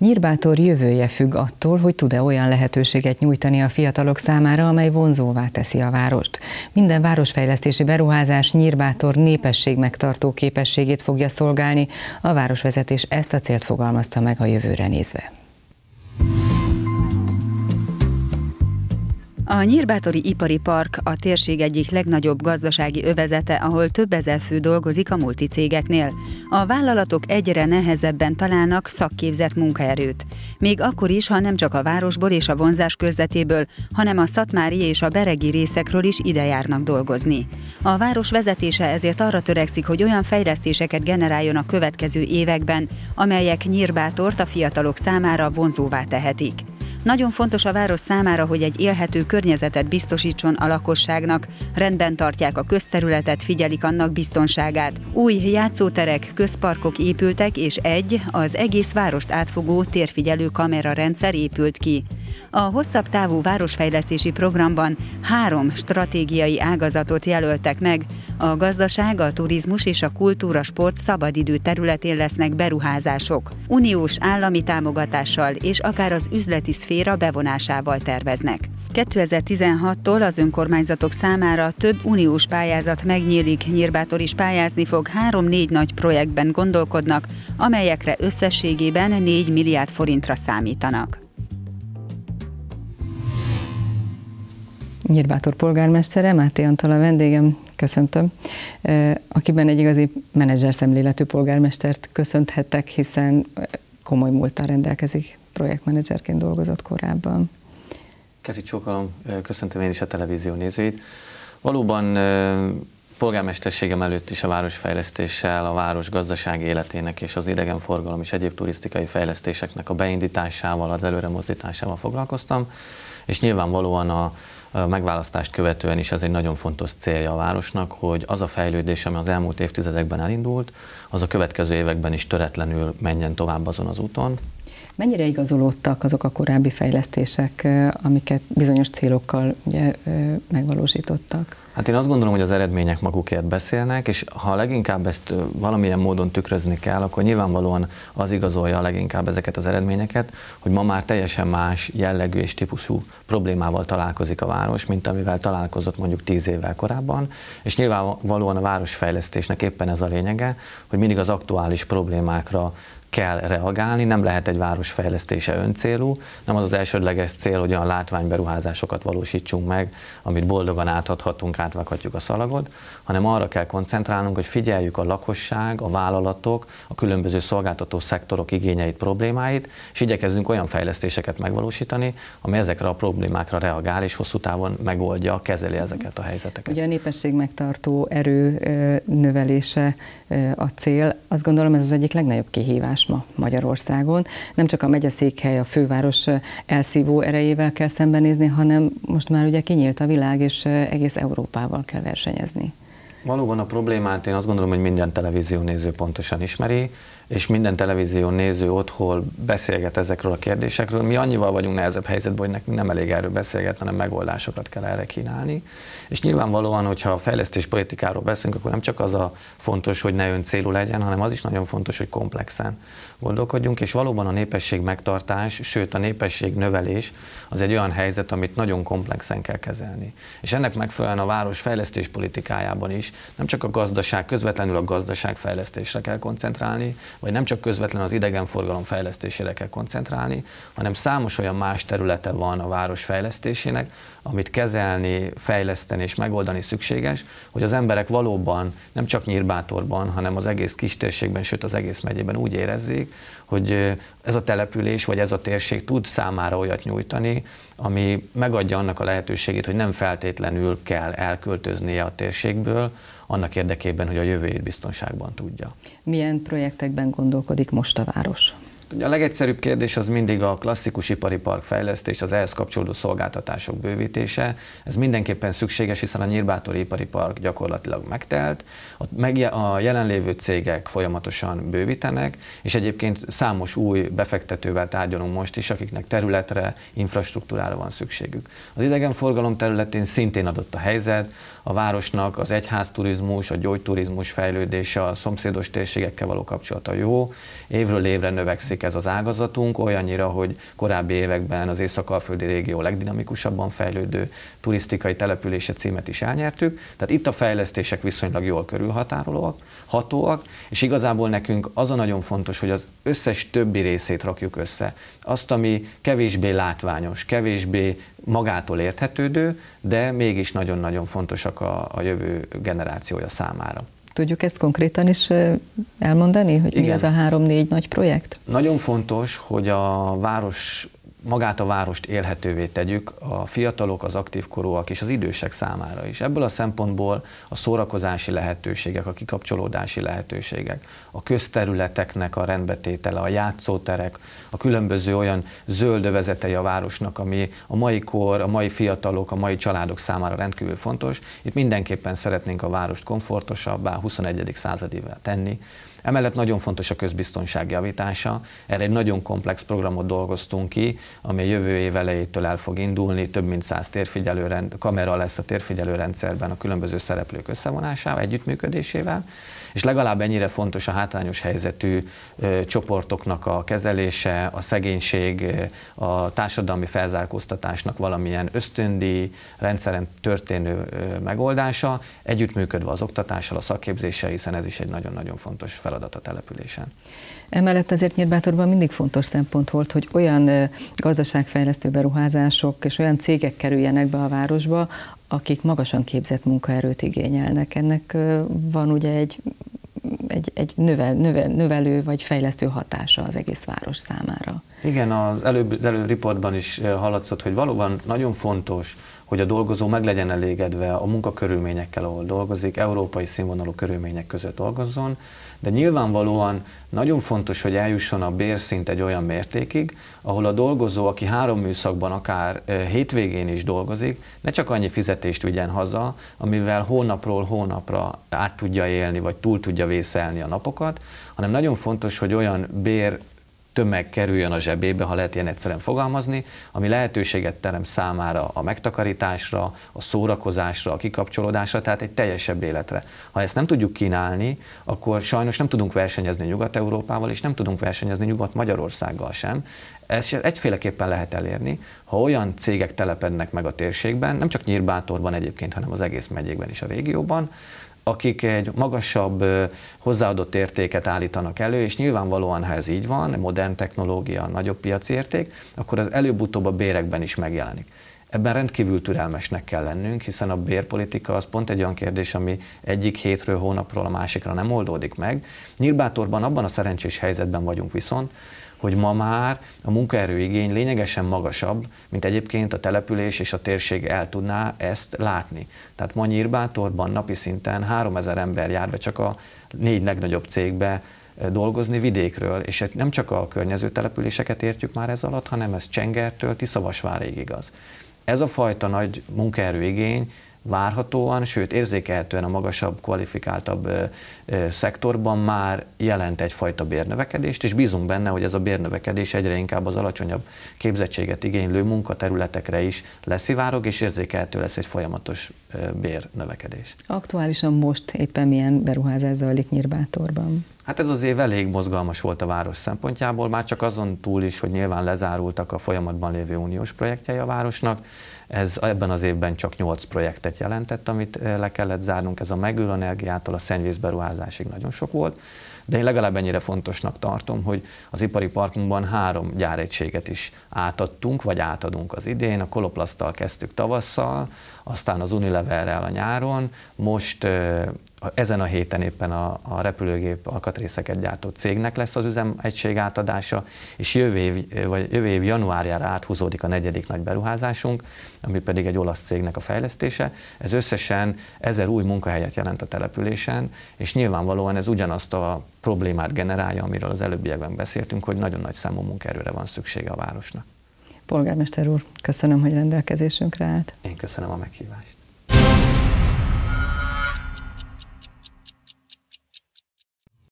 Nyírbátor jövője függ attól, hogy tud-e olyan lehetőséget nyújtani a fiatalok számára, amely vonzóvá teszi a várost. Minden városfejlesztési beruházás Nyírbátor népességmegtartó képességét fogja szolgálni. A városvezetés ezt a célt fogalmazta meg a jövőre nézve. A Nyírbátori Ipari Park a térség egyik legnagyobb gazdasági övezete, ahol több ezer fő dolgozik a multicégeknél. A vállalatok egyre nehezebben találnak szakképzett munkaerőt. Még akkor is, ha nem csak a városból és a vonzás körzetéből, hanem a szatmári és a beregi részekről is ide járnak dolgozni. A város vezetése ezért arra törekszik, hogy olyan fejlesztéseket generáljon a következő években, amelyek Nyírbátort a fiatalok számára vonzóvá tehetik. Nagyon fontos a város számára, hogy egy élhető környezetet biztosítson a lakosságnak, rendben tartják a közterületet, figyelik annak biztonságát. Új játszóterek, közparkok épültek, és az egész várost átfogó térfigyelő kamerarendszer épült ki. A hosszabb távú városfejlesztési programban 3 stratégiai ágazatot jelöltek meg. A gazdaság, a turizmus és a kultúra, sport, szabadidő területén lesznek beruházások. Uniós állami támogatással és akár az üzleti szféra bevonásával terveznek. 2016-tól az önkormányzatok számára több uniós pályázat megnyílik, Nyírbátor is pályázni fog, 3-4 nagy projektben gondolkodnak, amelyekre összességében 4 milliárd forintra számítanak. Nyírbátor polgármestere, Máté Antal a vendégem, köszöntöm, akiben egy igazi menedzser szemléletű polgármestert köszönhettek, hiszen komoly múlttal rendelkezik, projektmenedzserként dolgozott korábban. Kezi csókolom, köszöntöm én is a televízió nézőit. Valóban polgármesterségem előtt is a városfejlesztéssel, a város gazdasági életének és az idegenforgalom és egyéb turisztikai fejlesztéseknek a beindításával, az előremozdításával foglalkoztam, és nyilvánvalóan a megválasztást követően is ez egy nagyon fontos célja a városnak, hogy az a fejlődés, ami az elmúlt évtizedekben elindult, az a következő években is töretlenül menjen tovább azon az úton. Mennyire igazolódtak azok a korábbi fejlesztések, amiket bizonyos célokkal ugye, megvalósítottak? Hát én azt gondolom, hogy az eredmények magukért beszélnek, és ha leginkább ezt valamilyen módon tükrözni kell, akkor nyilvánvalóan az igazolja leginkább ezeket az eredményeket, hogy ma már teljesen más jellegű és típusú problémával találkozik a város, mint amivel találkozott mondjuk 10 évvel korábban, és nyilvánvalóan a városfejlesztésnek éppen ez a lényege, hogy mindig az aktuális problémákra kell reagálni, nem lehet egy város fejlesztése öncélú, nem az az elsődleges cél, hogy olyan látványberuházásokat valósítsunk meg, amit boldogan átadhatunk, átvághatjuk a szalagot, hanem arra kell koncentrálnunk, hogy figyeljük a lakosság, a vállalatok, a különböző szolgáltató szektorok igényeit, problémáit, és igyekezzünk olyan fejlesztéseket megvalósítani, ami ezekre a problémákra reagál, és hosszú távon megoldja, kezeli ezeket a helyzeteket. Ugye a népesség megtartó erő növelése a cél, azt gondolom ez az egyik legnagyobb kihívás ma Magyarországon. Nem csak a megyeszékhely, a főváros elszívó erejével kell szembenézni, hanem most már ugye kinyílt a világ, és egész Európával kell versenyezni. Valóban a problémát én azt gondolom, hogy minden televízió néző pontosan ismeri, és minden televízió néző otthon beszélget ezekről a kérdésekről. Mi annyival vagyunk nehezebb helyzetben, hogy nekünk nem elég erről beszélgetni, hanem megoldásokat kell erre kínálni. És nyilvánvalóan, hogyha a fejlesztéspolitikáról beszélünk, akkor nem csak az a fontos, hogy ne öncélú legyen, hanem az is nagyon fontos, hogy komplexen gondolkodjunk, és valóban a népesség megtartás, sőt a népesség növelés az egy olyan helyzet, amit nagyon komplexen kell kezelni. És ennek megfelelően a város fejlesztéspolitikájában is nem csak a gazdaság, közvetlenül a gazdaságfejlesztésre kell koncentrálni, vagy nem csak közvetlenül az idegenforgalom fejlesztésére kell koncentrálni, hanem számos olyan más területe van a város fejlesztésének, amit kezelni, fejleszteni és megoldani szükséges, hogy az emberek valóban nem csak Nyírbátorban, hanem az egész kistérségben, sőt az egész megyében úgy érezzék, hogy ez a település vagy ez a térség tud számára olyat nyújtani, ami megadja annak a lehetőségét, hogy nem feltétlenül kell elköltöznie a térségből, annak érdekében, hogy a jövőjét biztonságban tudja. Milyen projektekben gondolkodik most a város? A legegyszerűbb kérdés az mindig a klasszikus ipari park fejlesztés, az ehhez kapcsolódó szolgáltatások bővítése. Ez mindenképpen szükséges, hiszen a Nyírbátori Ipari Park gyakorlatilag megtelt, a jelenlévő cégek folyamatosan bővítenek, és egyébként számos új befektetővel tárgyalunk most is, akiknek területre, infrastruktúrára van szükségük. Az idegenforgalom területén szintén adott a helyzet, a városnak az egyházturizmus, a gyógyturizmus fejlődése, a szomszédos térségekkel való kapcsolata jó, évről évre növekszik növekszik ez az ágazatunk, olyannyira, hogy korábbi években az Észak-alföldi régió legdinamikusabban fejlődő turisztikai települése címet is elnyertük. Tehát itt a fejlesztések viszonylag jól körülhatóak, és igazából nekünk az a nagyon fontos, hogy az összes többi részét rakjuk össze. Azt, ami kevésbé látványos, kevésbé magától érthetődő, de mégis nagyon-nagyon fontosak a jövő generációja számára. Tudjuk ezt konkrétan is elmondani, hogy igen, mi az a 3-4 nagy projekt? Nagyon fontos, hogy magát a várost élhetővé tegyük a fiatalok, az aktívkorúak és az idősek számára is. Ebből a szempontból a szórakozási lehetőségek, a kikapcsolódási lehetőségek, a közterületeknek a rendbetétele, a játszóterek, a különböző olyan zöld övezetei a városnak, ami a mai kor, a mai fiatalok, a mai családok számára rendkívül fontos. Itt mindenképpen szeretnénk a várost komfortosabbá, 21. századivá tenni. Emellett nagyon fontos a közbiztonság javítása. Erre egy nagyon komplex programot dolgoztunk ki, ami jövő év elejétől el fog indulni, több mint 100 kamera lesz a térfigyelőrendszerben a különböző szereplők összevonásával, együttműködésével, és legalább ennyire fontos a hátrányos helyzetű csoportoknak a kezelése, a szegénység, a társadalmi felzárkóztatásnak valamilyen ösztöndíj rendszeren történő megoldása, együttműködve az oktatással, a szakképzéssel, hiszen ez is egy nagyon-nagyon fontos feladat a településen. Emellett azért Nyírbátorban mindig fontos szempont volt, hogy olyan gazdaságfejlesztő beruházások és olyan cégek kerüljenek be a városba, akik magasan képzett munkaerőt igényelnek. Ennek van ugye egy növelő vagy fejlesztő hatása az egész város számára. Igen, az előbb riportban is hallatszott, hogy valóban nagyon fontos, hogy a dolgozó meg legyen elégedve a munkakörülményekkel, ahol dolgozik, európai színvonalú körülmények között dolgozzon, de nyilvánvalóan nagyon fontos, hogy eljusson a bérszint egy olyan mértékig, ahol a dolgozó, aki 3 műszakban, akár hétvégén is dolgozik, ne csak annyi fizetést vigyen haza, amivel hónapról hónapra át tudja élni, vagy túl tudja vészelni a napokat, hanem nagyon fontos, hogy olyan tömeg kerüljön a zsebébe, ha lehet ilyen egyszerűen fogalmazni, ami lehetőséget teremt számára a megtakarításra, a szórakozásra, a kikapcsolódásra, tehát egy teljesebb életre. Ha ezt nem tudjuk kínálni, akkor sajnos nem tudunk versenyezni Nyugat-Európával, és nem tudunk versenyezni Nyugat-Magyarországgal sem. Ezt egyféleképpen lehet elérni, ha olyan cégek telepednek meg a térségben, nem csak Nyírbátorban egyébként, hanem az egész megyékben és a régióban, akik egy magasabb hozzáadott értéket állítanak elő, és nyilvánvalóan, ha ez így van, modern technológia, nagyobb piaci érték, akkor az előbb-utóbb a bérekben is megjelenik. Ebben rendkívül türelmesnek kell lennünk, hiszen a bérpolitika az pont egy olyan kérdés, ami egyik hétről, hónapról a másikra nem oldódik meg. Nyírbátorban abban a szerencsés helyzetben vagyunk viszont, hogy ma már a munkaerőigény lényegesen magasabb, mint egyébként a település és a térség el tudná ezt látni. Tehát ma Nyírbátorban napi szinten 3000 ember jár be csak a 4 legnagyobb cégbe dolgozni vidékről, és nem csak a környező településeket értjük már ez alatt, hanem ez Csengertől Tiszavasvárig igaz. Ez a fajta nagy munkaerőigény várhatóan, sőt érzékelhetően a magasabb, kvalifikáltabb szektorban már jelent egyfajta bérnövekedést, és bízunk benne, hogy ez a bérnövekedés egyre inkább az alacsonyabb képzettséget igénylő munkaterületekre is leszivárog, és érzékelhető lesz egy folyamatos bérnövekedés. Aktuálisan most éppen milyen beruházás zajlik Nyírbátorban? Hát ez az év elég mozgalmas volt a város szempontjából, már csak azon túl is, hogy nyilván lezárultak a folyamatban lévő uniós projektjei a városnak. Ez ebben az évben csak 8 projektet jelentett, amit le kellett zárnunk, ez a megújuló energiától a szennyvízberuházásig nagyon sok volt, de én legalább ennyire fontosnak tartom, hogy az ipari parkunkban 3 gyáregységet is átadtunk, vagy átadunk az idén. A Koloplaszttal kezdtük tavasszal, aztán az Unileverrel a nyáron, most ezen a héten éppen a repülőgép alkatrészeket gyártó cégnek lesz az üzemegység átadása, és jövő év januárjára áthúzódik a 4. nagy beruházásunk, ami pedig egy olasz cégnek a fejlesztése. Ez összesen 1000 új munkahelyet jelent a településen, és nyilvánvalóan ez ugyanazt a problémát generálja, amiről az előbbiekben beszéltünk, hogy nagyon nagy számú munkaerőre van szüksége a városnak. Polgármester úr, köszönöm, hogy rendelkezésünkre állt. Én köszönöm a meghívást.